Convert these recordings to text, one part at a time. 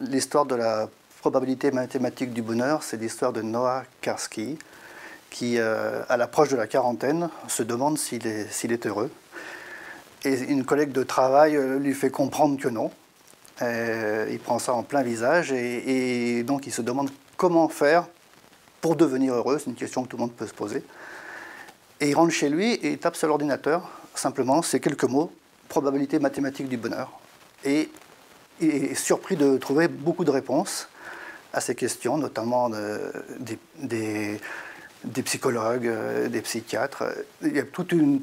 l'histoire de la probabilité mathématique du bonheur, c'est l'histoire de Noah Karsky, qui, à l'approche de la quarantaine, se demande s'il est heureux. Et une collègue de travail lui fait comprendre que non. Il prend ça en plein visage et donc il se demande comment faire pour devenir heureux. C'est une question que tout le monde peut se poser. Et il rentre chez lui et il tape sur l'ordinateur, simplement, ces quelques mots, probabilité mathématique du bonheur. Et il est surpris de trouver beaucoup de réponses à ces questions, notamment des psychologues, des psychiatres. Il y a toute une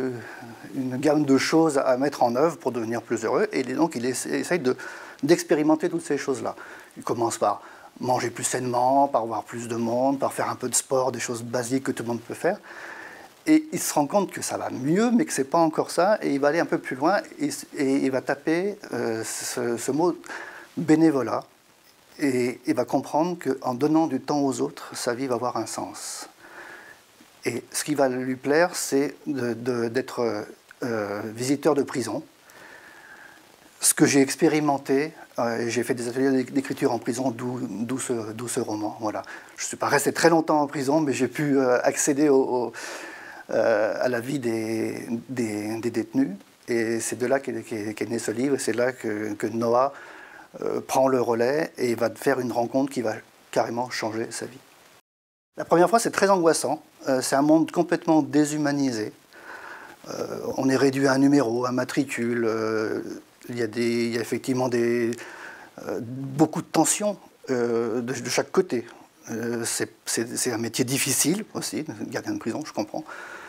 gamme de choses à mettre en œuvre pour devenir plus heureux. Et donc, il essaye d'expérimenter toutes ces choses-là. Il commence par manger plus sainement, par voir plus de monde, par faire un peu de sport, des choses basiques que tout le monde peut faire. Et il se rend compte que ça va mieux, mais que ce n'est pas encore ça. Et il va aller un peu plus loin et il va taper ce mot bénévolat. Et il va comprendre qu'en donnant du temps aux autres, sa vie va avoir un sens. Et ce qui va lui plaire, c'est d'être visiteur de prison. Ce que j'ai expérimenté, j'ai fait des ateliers d'écriture en prison, d'où ce roman. Voilà. Je ne suis pas resté très longtemps en prison, mais j'ai pu accéder à la vie des détenus. Et c'est de là qu'est né ce livre, et c'est là que Noah prend le relais et va faire une rencontre qui va carrément changer sa vie. La première fois, c'est très angoissant. C'est un monde complètement déshumanisé. On est réduit à un numéro, un matricule. Il y a effectivement beaucoup de tensions de chaque côté. C'est un métier difficile aussi, gardien de prison, je comprends.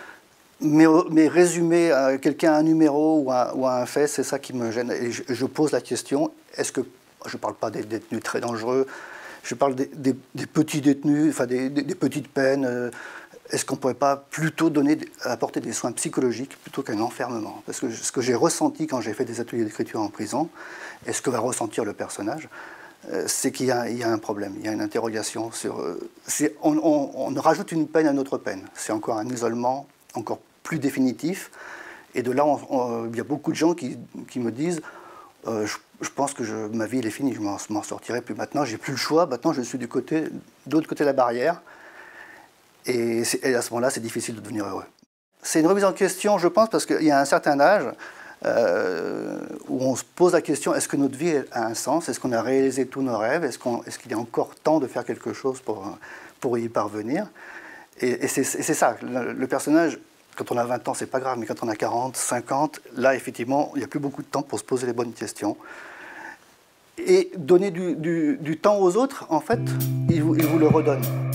Mais résumer à quelqu'un un numéro ou à un fait, c'est ça qui me gêne. Et je pose la question, est-ce que, je ne parle pas des détenus très dangereux, je parle des petits détenus, enfin des petites peines, est-ce qu'on ne pourrait pas plutôt apporter des soins psychologiques plutôt qu'un enfermement? Parce que ce que j'ai ressenti quand j'ai fait des ateliers d'écriture en prison, et ce que va ressentir le personnage, c'est qu'il y a un problème, il y a une interrogation sur... on rajoute une peine à notre peine, c'est encore un isolement encore plus définitif. Et de là, il y a beaucoup de gens qui me disent je pense que ma vie elle est finie, je ne m'en sortirai plus maintenant, j'ai plus le choix, maintenant je suis de l'autre côté de la barrière. Et à ce moment-là, c'est difficile de devenir heureux. C'est une remise en question, je pense, parce qu'il y a un certain âge où on se pose la question, est-ce que notre vie a un sens? Est-ce qu'on a réalisé tous nos rêves? Est-ce qu'il y a encore temps de faire quelque chose pour y parvenir? Et c'est ça, le personnage, quand on a 20 ans, c'est pas grave, mais quand on a 40, 50, là, effectivement, il n'y a plus beaucoup de temps pour se poser les bonnes questions. Et donner du temps aux autres, en fait, ils vous le redonnent.